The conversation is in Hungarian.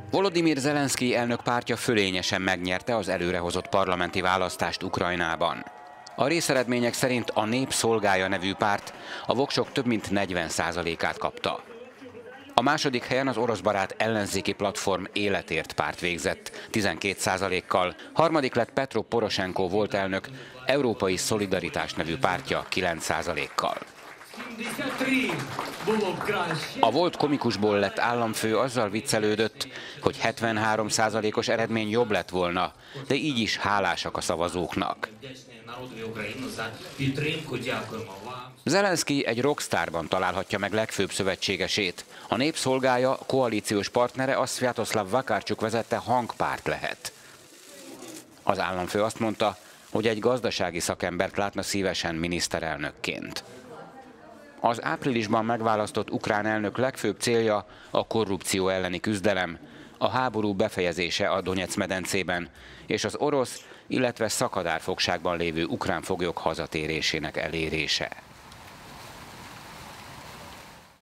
Volodymyr Zelenszkij elnök pártja fölényesen megnyerte az előrehozott parlamenti választást Ukrajnában. A részeredmények szerint a Nép szolgálja nevű párt a voksok több mint 40%-át kapta. A második helyen az oroszbarát ellenzéki platform Életért párt végzett 12%-kal, harmadik lett Petro Poroshenko volt elnök Európai Szolidaritás nevű pártja 9%-kal. A volt komikusból lett államfő azzal viccelődött, hogy 73%-os eredmény jobb lett volna, de így is hálásak a szavazóknak. Zelenszkij egy rockstárban találhatja meg legfőbb szövetségesét. A Nép szolgálja koalíciós partnere a Sviatoslav Vakarcsuk vezette hangpárt lehet. Az államfő azt mondta, hogy egy gazdasági szakembert látna szívesen miniszterelnökként. Az áprilisban megválasztott ukrán elnök legfőbb célja a korrupció elleni küzdelem, a háború befejezése a Donyeck-medencében és az orosz, illetve szakadárfogságban lévő ukrán foglyok hazatérésének elérése.